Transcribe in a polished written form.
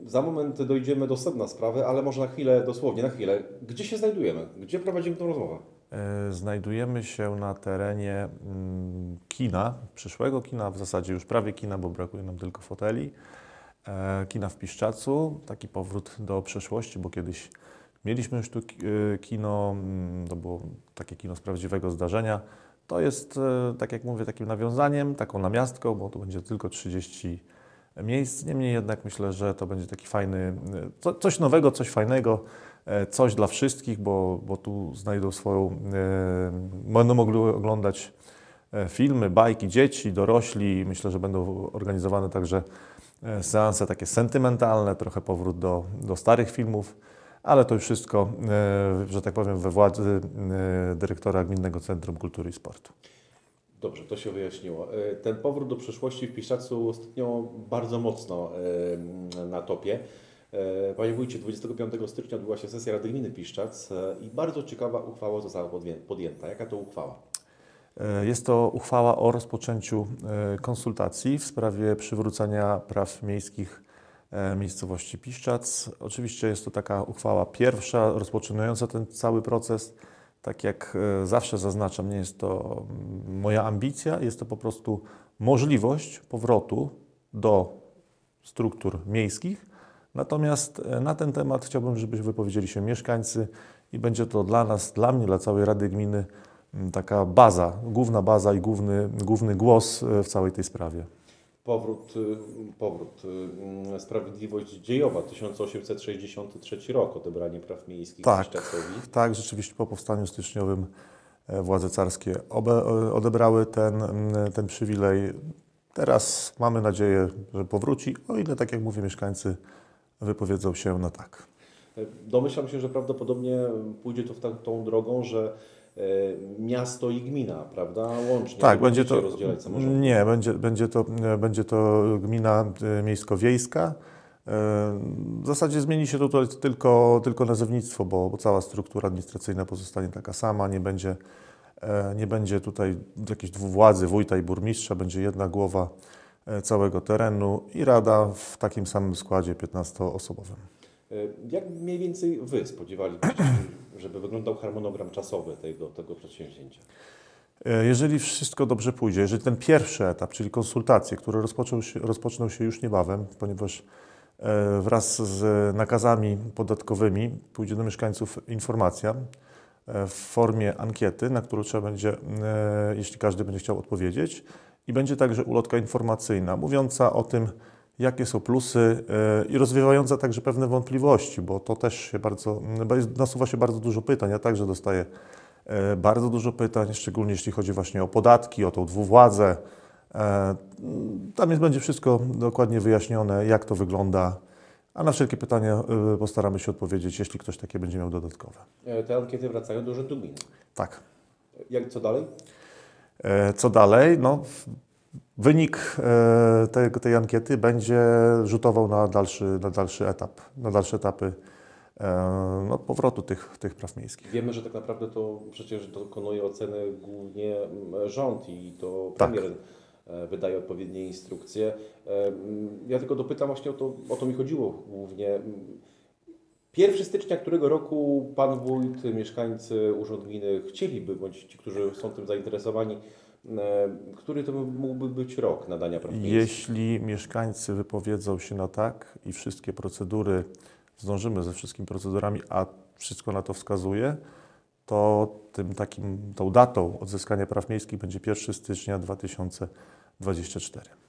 Za moment dojdziemy do sedna sprawy, ale może na chwilę, dosłownie na chwilę. Gdzie się znajdujemy? Gdzie prowadzimy tę rozmowę? Znajdujemy się na terenie kina, przyszłego kina, w zasadzie już prawie kina, bo brakuje nam tylko foteli. Kina w Piszczacu, taki powrót do przeszłości, bo kiedyś mieliśmy już tu kino, to było takie kino z prawdziwego zdarzenia. To jest, tak jak mówię, takim nawiązaniem, taką namiastką, bo tu będzie tylko 30 miejsc. Niemniej jednak myślę, że to będzie taki fajny, coś nowego, coś fajnego, coś dla wszystkich, bo tu znajdą będą mogli oglądać filmy, bajki, dzieci, dorośli. Myślę, że będą organizowane także seanse takie sentymentalne, trochę powrót do starych filmów, ale to już wszystko, że tak powiem, we władzy dyrektora Gminnego Centrum Kultury i Sportu. Dobrze, to się wyjaśniło. Ten powrót do przeszłości w Piszczacu ostatnio bardzo mocno na topie. Panie wójcie, 25 stycznia odbyła się sesja Rady Gminy Piszczac i bardzo ciekawa uchwała została podjęta. Jaka to uchwała? Jest to uchwała o rozpoczęciu konsultacji w sprawie przywrócenia praw miejskich miejscowości Piszczac. Oczywiście jest to taka uchwała pierwsza, rozpoczynająca ten cały proces. Tak jak zawsze zaznaczam, nie jest to moja ambicja, jest to po prostu możliwość powrotu do struktur miejskich. Natomiast na ten temat chciałbym, żeby wypowiedzieli się mieszkańcy i będzie to dla nas, dla mnie, dla całej Rady Gminy taka główna baza i główny głos w całej tej sprawie. Powrót. Sprawiedliwość dziejowa, 1863 rok, odebranie praw miejskich Piszczacowi. Tak, rzeczywiście po powstaniu styczniowym władze carskie odebrały ten przywilej. Teraz mamy nadzieję, że powróci, o ile, tak jak mówię, mieszkańcy wypowiedzą się na tak. Domyślam się, że prawdopodobnie pójdzie to tą drogą, że miasto i gmina, prawda, łącznie. Tak, będzie to rozdzielać samorządy. Nie, będzie to gmina miejsko-wiejska. W zasadzie zmieni się tutaj tylko nazewnictwo, bo cała struktura administracyjna pozostanie taka sama, nie będzie tutaj jakiejś dwuwładzy, wójta i burmistrza, będzie jedna głowa całego terenu i rada w takim samym składzie 15-osobowym. Jak mniej więcej Wy spodziewalibyście się, żeby wyglądał harmonogram czasowy tego przedsięwzięcia? Jeżeli wszystko dobrze pójdzie, jeżeli ten pierwszy etap, czyli konsultacje, które rozpoczną się już niebawem, ponieważ wraz z nakazami podatkowymi pójdzie do mieszkańców informacja w formie ankiety, na którą trzeba będzie, jeśli każdy będzie chciał odpowiedzieć, i będzie także ulotka informacyjna mówiąca o tym, jakie są plusy i rozwiewająca także pewne wątpliwości, bo to też się nasuwa się bardzo dużo pytań. Ja także dostaję bardzo dużo pytań, szczególnie jeśli chodzi właśnie o podatki, o tą dwuwładzę. Tam będzie wszystko dokładnie wyjaśnione, jak to wygląda, a na wszelkie pytania postaramy się odpowiedzieć, jeśli ktoś takie będzie miał dodatkowe. Te ankiety wracają do Urzędu Gminy. Tak. Co dalej? Co dalej? No, wynik tej ankiety będzie rzutował na dalszy etap, na dalsze etapy powrotu tych praw miejskich. Wiemy, że tak naprawdę to przecież dokonuje oceny głównie rząd i to premier wydaje odpowiednie instrukcje. Ja tylko dopytam właśnie o to mi chodziło głównie. 1 stycznia którego roku Pan Wójt, mieszkańcy, Urząd Gminy chcieliby, bądź ci, którzy są tym zainteresowani, który to mógłby być rok nadania praw miejskich? Jeśli mieszkańcy wypowiedzą się na tak i wszystkie procedury, zdążymy ze wszystkimi procedurami, a wszystko na to wskazuje, to tą datą odzyskania praw miejskich będzie 1 stycznia 2024.